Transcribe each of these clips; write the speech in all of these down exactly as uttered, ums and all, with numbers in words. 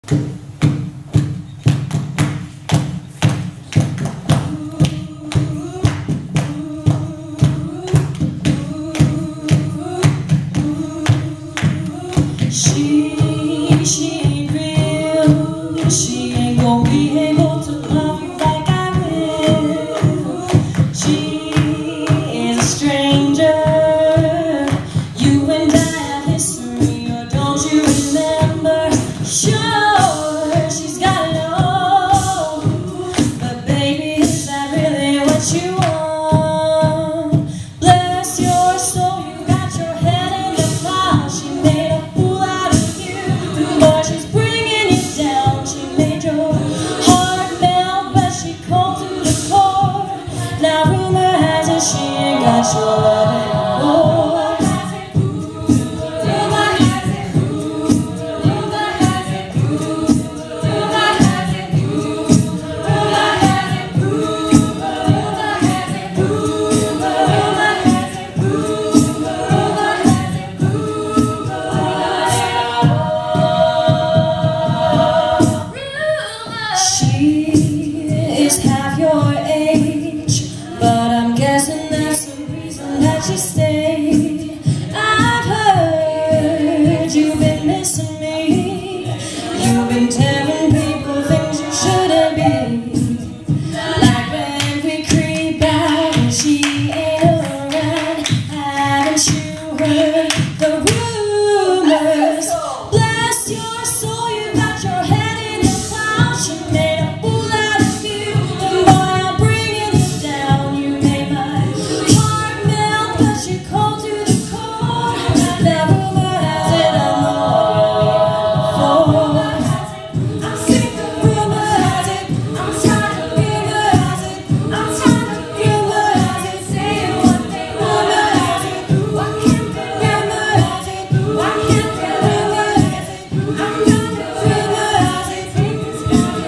Now rumor has it she ain't got your love anymore. Rumor has it, rumor has it, rumor has it, rumor has it, rumor has it, rumor has it, rumor has it, she is half your age, but I'm guessing that's the reason that you stay. I've heard you've been missing me. You've been telling people things you shouldn't be. Like when we creep out and she ain't around. Haven't you heard the rumors? Bless your soul, you got your head in the clouds. She made a fool out of you, and boy, I'm bringing you down. You made my heart melt, but you cold to the core. Now rumor has it I'm the one you're for. I'm sick of rumor has it, I'm tired of rumor has it, I'm tired of rumor has it, saying what they rumor has it, why can't they rumor has it, why can't they rumor has it, I'm done with rumor has it, think it's got its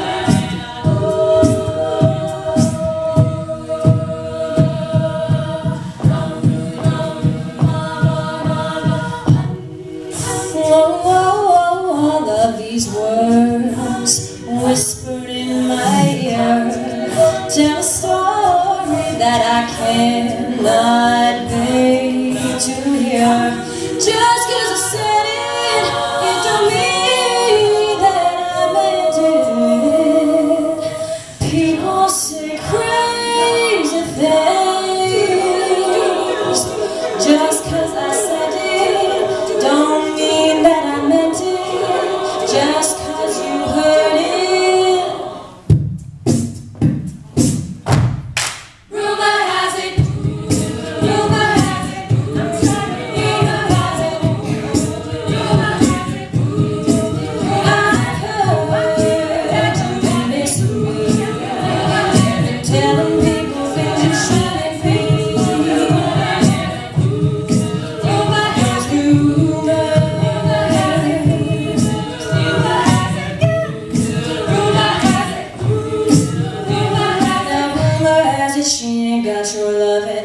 Whoa, whoa, whoa, all of these words whispered in my ear tell a story that I cannot bear to hear. Just 'cause I said it, it don't mean that I meant it. People say crazy things. Just 'cause I said it don't mean that I meant it. Just 'cause you heard it. Rumor has it, rumor has it, I'm tired of rumor has it, rumor has it, I've heard that you've been missing me. You've been telling people things you shouldn't be. Rumor has it, rumor has it, rumor has it, rumor has it, rumor has it, rumor has it. Now rumor has it she ain't got your love